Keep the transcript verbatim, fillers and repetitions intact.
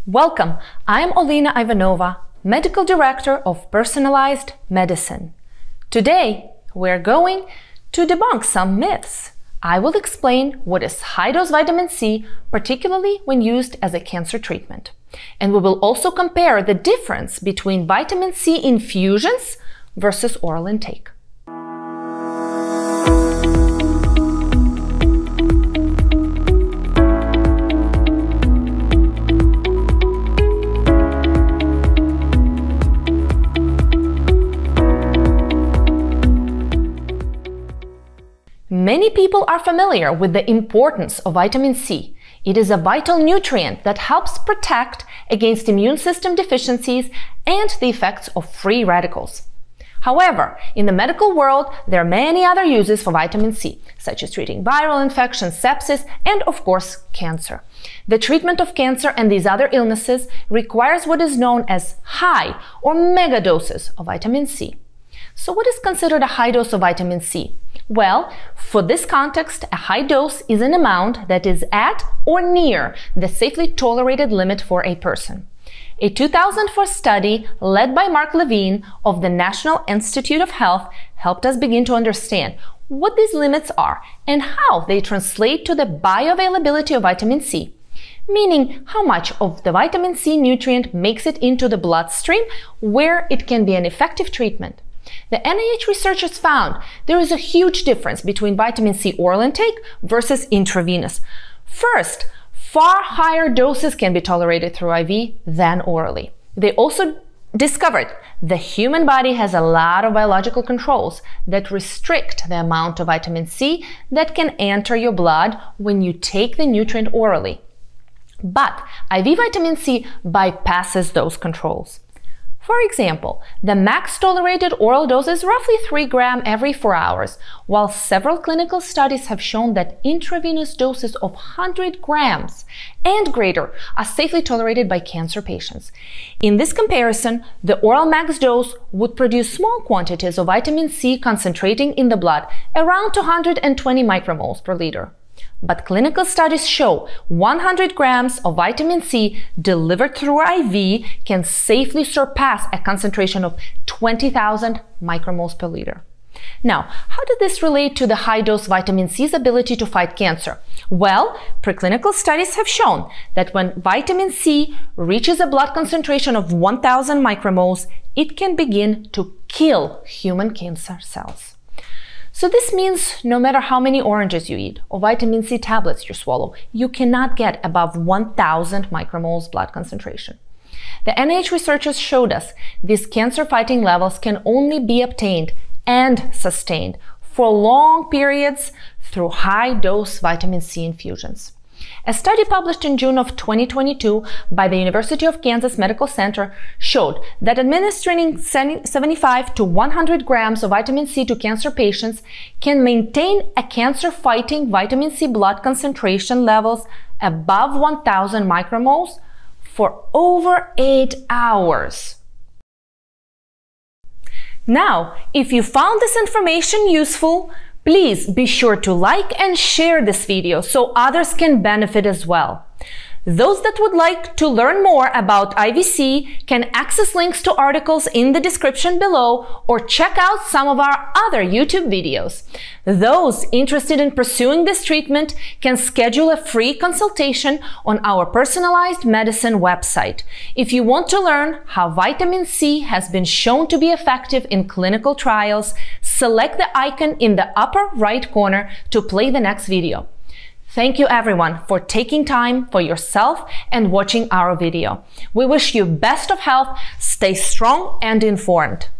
Welcome, I'm Olena Ivanova, Medical Director of Personalized Medicine. Today, we're going to debunk some myths. I will explain what is high-dose vitamin C, particularly when used as a cancer treatment. And we will also compare the difference between vitamin C infusions versus oral intake. Many people are familiar with the importance of vitamin C. It is a vital nutrient that helps protect against immune system deficiencies and the effects of free radicals. However, in the medical world, there are many other uses for vitamin C, such as treating viral infections, sepsis, and of course, cancer. The treatment of cancer and these other illnesses requires what is known as high or mega doses of vitamin C. So what is considered a high dose of vitamin C? Well, for this context, a high dose is an amount that is at or near the safely tolerated limit for a person. A two thousand four study led by Mark Levine of the National Institute of Health helped us begin to understand what these limits are and how they translate to the bioavailability of vitamin C, meaning how much of the vitamin C nutrient makes it into the bloodstream where it can be an effective treatment. The N I H researchers found there is a huge difference between vitamin C oral intake versus intravenous. First, far higher doses can be tolerated through I V than orally. They also discovered the human body has a lot of biological controls that restrict the amount of vitamin C that can enter your blood when you take the nutrient orally. But I V vitamin C bypasses those controls. For example, the max tolerated oral dose is roughly three grams every four hours, while several clinical studies have shown that intravenous doses of one hundred grams and greater are safely tolerated by cancer patients. In this comparison, the oral max dose would produce small quantities of vitamin C concentrating in the blood, around two hundred twenty micromoles per liter. But clinical studies show one hundred grams of vitamin C delivered through I V can safely surpass a concentration of twenty thousand micromoles per liter. Now, how did this relate to the high-dose vitamin C's ability to fight cancer? Well, preclinical studies have shown that when vitamin C reaches a blood concentration of one thousand micromoles, it can begin to kill human cancer cells. So this means no matter how many oranges you eat or vitamin C tablets you swallow, you cannot get above one thousand micromoles blood concentration. The N I H researchers showed us these cancer-fighting levels can only be obtained and sustained for long periods through high-dose vitamin C infusions. A study published in June of twenty twenty-two by the University of Kansas Medical Center showed that administering seventy-five to one hundred grams of vitamin C to cancer patients can maintain a cancer-fighting vitamin C blood concentration levels above one thousand micromoles for over eight hours. Now, if you found this information useful, please be sure to like and share this video so others can benefit as well. Those that would like to learn more about I V C can access links to articles in the description below or check out some of our other YouTube videos. Those interested in pursuing this treatment can schedule a free consultation on our Personalized Medicine website. If you want to learn how vitamin C has been shown to be effective in clinical trials, select the icon in the upper right corner to play the next video. Thank you everyone for taking time for yourself and watching our video. We wish you best of health, stay strong and informed.